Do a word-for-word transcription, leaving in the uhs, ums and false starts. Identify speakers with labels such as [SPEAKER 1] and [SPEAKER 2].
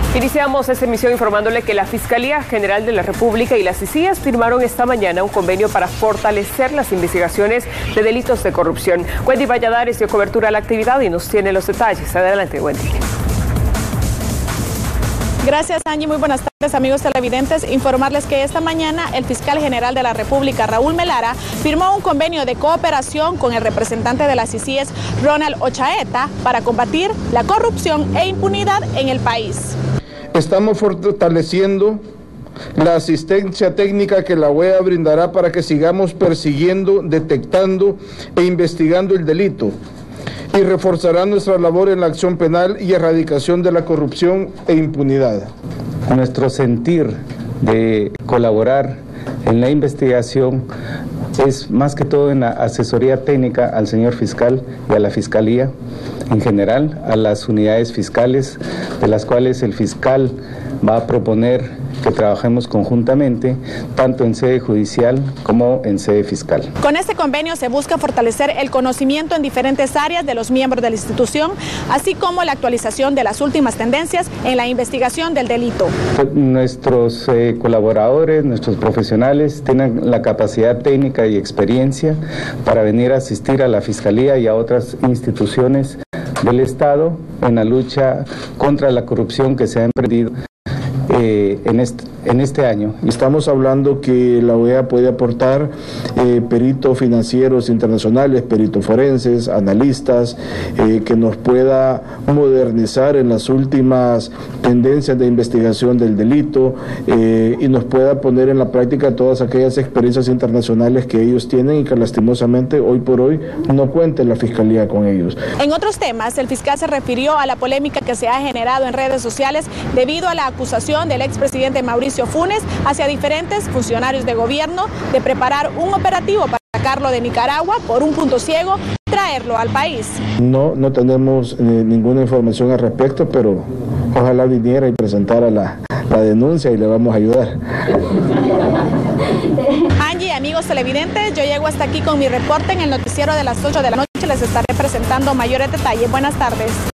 [SPEAKER 1] Iniciamos esta emisión informándole que la Fiscalía General de la República y las C I C I E S firmaron esta mañana un convenio para fortalecer las investigaciones de delitos de corrupción. Wendy Valladares dio cobertura a la actividad y nos tiene los detalles. Adelante, Wendy.
[SPEAKER 2] Gracias, Angie. Muy buenas tardes, amigos televidentes. Informarles que esta mañana el fiscal general de la República, Raúl Melara, firmó un convenio de cooperación con el representante de la C I C I E S, Ronald Ochaeta, para combatir la corrupción e impunidad en el país.
[SPEAKER 3] Estamos fortaleciendo la asistencia técnica que la O E A brindará para que sigamos persiguiendo, detectando e investigando el delito, y reforzará nuestra labor en la acción penal y erradicación de la corrupción e impunidad.
[SPEAKER 4] Nuestro sentir de colaborar en la investigación es más que todo en la asesoría técnica al señor fiscal y a la Fiscalía en general, a las unidades fiscales, de las cuales el fiscal va a proponer que trabajemos conjuntamente, tanto en sede judicial como en sede fiscal.
[SPEAKER 2] Con este convenio se busca fortalecer el conocimiento en diferentes áreas de los miembros de la institución, así como la actualización de las últimas tendencias en la investigación del delito.
[SPEAKER 4] Nuestros eh, colaboradores, nuestros profesionales tienen la capacidad técnica y experiencia para venir a asistir a la Fiscalía y a otras instituciones del Estado en la lucha contra la corrupción que se ha emprendido Eh, en, este, en este año.
[SPEAKER 3] Estamos hablando que la O E A puede aportar eh, peritos financieros internacionales, peritos forenses, analistas, eh, que nos pueda modernizar en las últimas tendencias de investigación del delito eh, y nos pueda poner en la práctica todas aquellas experiencias internacionales que ellos tienen y que lastimosamente hoy por hoy no cuenta la Fiscalía con ellos.
[SPEAKER 2] En otros temas, el fiscal se refirió a la polémica que se ha generado en redes sociales debido a la acusación del expresidente Mauricio Funes hacia diferentes funcionarios de gobierno de preparar un operativo para sacarlo de Nicaragua por un punto ciego y traerlo al país. No,
[SPEAKER 3] no tenemos eh, ninguna información al respecto, pero ojalá viniera y presentara la, la denuncia y le vamos a ayudar.
[SPEAKER 2] Angie, amigos televidentes, yo llego hasta aquí con mi reporte en el noticiero de las ocho de la noche. Les estaré presentando mayores detalles. Buenas tardes.